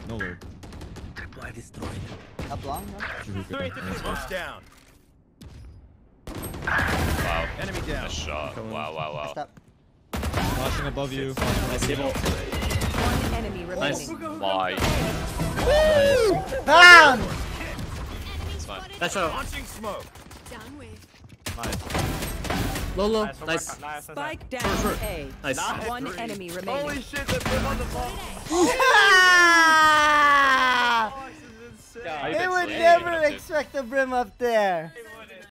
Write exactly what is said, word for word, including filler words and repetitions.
No lure. Why destroyed? Up long, no? Three to two. Smoke's down. Wow. Enemy down. Nice shot. Wow, wow, wow. Stop. Flashing above you. Nice table. One enemy Nice. remaining. Why? Bam! It's fine. That's a Launching smoke. Down with. low, low. Nice. Nice. Spike down A. Nice. One enemy remaining. Holy shit, that brim on the ball. They would never expect the brim up there.